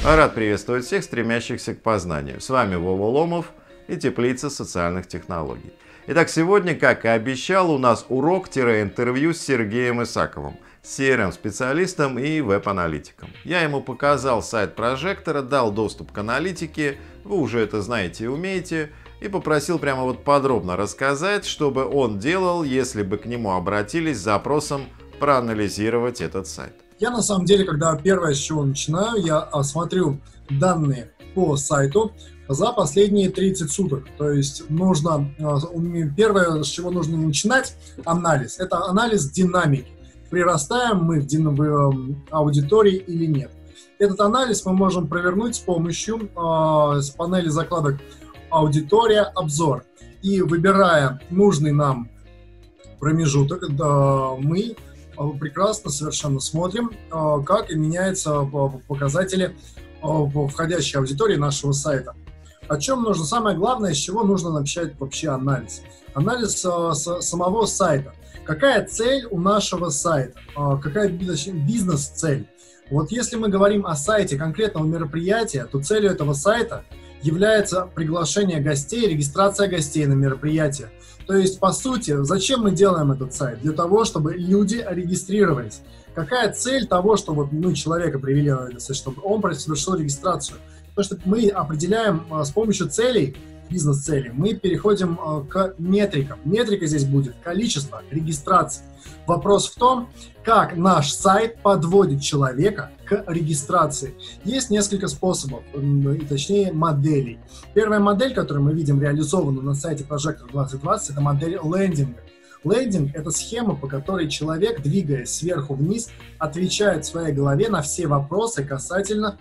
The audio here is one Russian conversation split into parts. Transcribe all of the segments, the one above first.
Рад приветствовать всех, стремящихся к познанию. С вами Вова Ломов и Теплица социальных технологий. Итак, сегодня, как и обещал, у нас урок-интервью с Сергеем Исаковым, CRM-специалистом и веб-аналитиком. Я ему показал сайт прожектора, дал доступ к аналитике, вы уже это знаете и умеете, и попросил прямо вот подробно рассказать, что бы он делал, если бы к нему обратились с запросом проанализировать этот сайт. Я на самом деле, когда первое, с чего начинаю, я смотрю данные по сайту за последние 30 суток. То есть нужно, первое, с чего нужно начинать анализ, это анализ динамики. Прирастаем мы в аудитории или нет. Этот анализ мы можем провернуть с помощью с панели закладок «Аудитория. Обзор». И выбирая нужный нам промежуток, мы прекрасно совершенно смотрим, как меняются показатели входящей аудитории нашего сайта. О чем нужно? Самое главное, с чего нужно начать вообще анализ. Анализ самого сайта. Какая цель у нашего сайта? Какая бизнес-цель? Вот если мы говорим о сайте конкретного мероприятия, то целью этого сайта является приглашение гостей, регистрация гостей на мероприятие. То есть, по сути, зачем мы делаем этот сайт? Для того, чтобы люди регистрировались. Какая цель того, что вот мы человека привели на этот сайт, чтобы он совершил регистрацию? Потому что мы определяем с помощью целей, бизнес-целей, мы переходим к метрикам. Метрика здесь будет количество регистраций. Вопрос в том, как наш сайт подводит человека к регистрации. Есть несколько способов, точнее моделей. Первая модель, которую мы видим реализованную на сайте Прожектор 2020, это модель лендинга. Лендинг – это схема, по которой человек, двигаясь сверху вниз, отвечает в своей голове на все вопросы касательно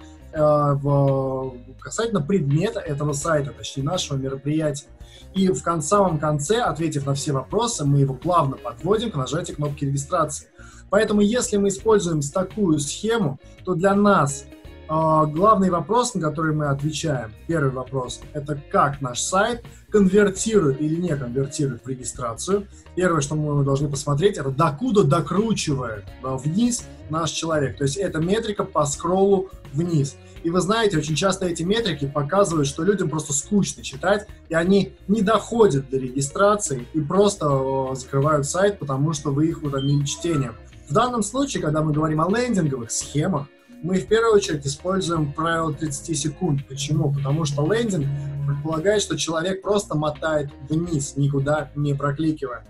предмета этого сайта, точнее нашего мероприятия. И в самом конце, ответив на все вопросы, мы его плавно подводим к нажатию кнопки регистрации. Поэтому, если мы используем такую схему, то для нас главный вопрос, на который мы отвечаем, первый вопрос, это как наш сайт конвертирует или не конвертирует в регистрацию. Первое, что мы должны посмотреть, это докуда докручивает вниз наш человек. То есть это метрика по скроллу вниз. И вы знаете, очень часто эти метрики показывают, что людям просто скучно читать, и они не доходят до регистрации и просто закрывают сайт, потому что вы их утомили чтением. В данном случае, когда мы говорим о лендинговых схемах, мы в первую очередь используем правило 30 секунд. Почему? Потому что лендинг предполагает, что человек просто мотает вниз, никуда не прокликивая.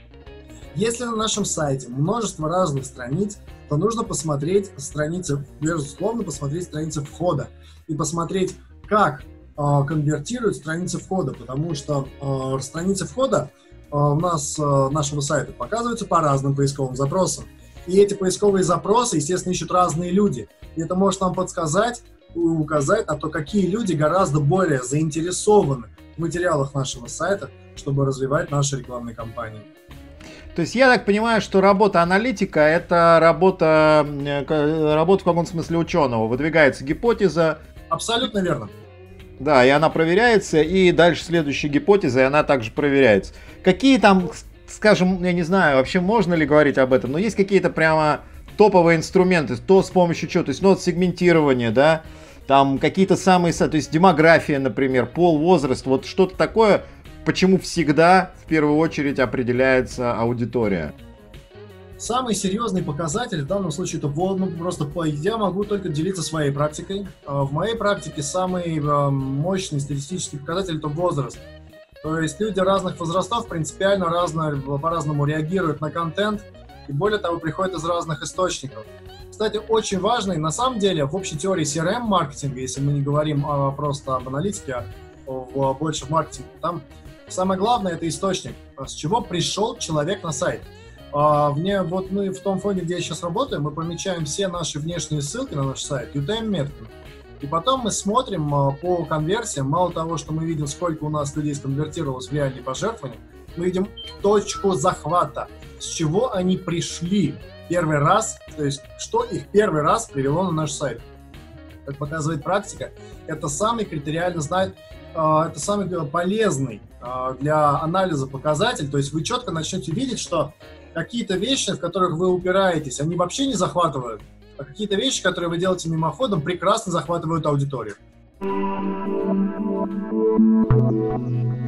Если на нашем сайте множество разных страниц, то нужно посмотреть страницы, безусловно, посмотреть страницы входа и посмотреть, как конвертируют страницы входа, потому что страницы входа у нас нашего сайта показываются по разным поисковым запросам. И эти поисковые запросы, естественно, ищут разные люди. И это может нам подсказать и указать на то, какие люди гораздо более заинтересованы в материалах нашего сайта, чтобы развивать наши рекламные кампании. То есть я так понимаю, что работа аналитика – это работа в каком-то смысле ученого. Выдвигается гипотеза. Абсолютно верно. Да, и она проверяется, и дальше следующая гипотеза, и она также проверяется. Какие там, скажем, я не знаю, вообще можно ли говорить об этом, но есть какие-то прямо топовые инструменты, то с помощью чего, то есть, вот сегментирование, да, там какие-то самые, то есть демография, например, пол, возраст, вот что-то такое, почему всегда в первую очередь определяется аудитория. Самый серьезный показатель в данном случае это просто я могу только делиться своей практикой. В моей практике самый мощный статистический показатель это возраст. То есть люди разных возрастов принципиально по-разному реагируют на контент и более того приходят из разных источников. Кстати, очень важный, на самом деле, в общей теории CRM-маркетинга, если мы не говорим просто об аналитике, а больше в маркетинге, там самое главное это источник, с чего пришел человек на сайт. Вот мы в том фоне, где я сейчас работаю, мы помечаем все наши внешние ссылки на наш сайт UTM-метками. И потом мы смотрим по конверсиям, мало того, что мы видим, сколько у нас людей сконвертировалось в реальные пожертвования, мы видим точку захвата, с чего они пришли первый раз, то есть что их первый раз привело на наш сайт. Как показывает практика, это самый критериально это самый полезный для анализа показатель, то есть вы четко начнете видеть, что какие-то вещи, в которых вы упираетесь, они вообще не захватывают а какие-то вещи, которые вы делаете мимоходом, прекрасно захватывают аудиторию.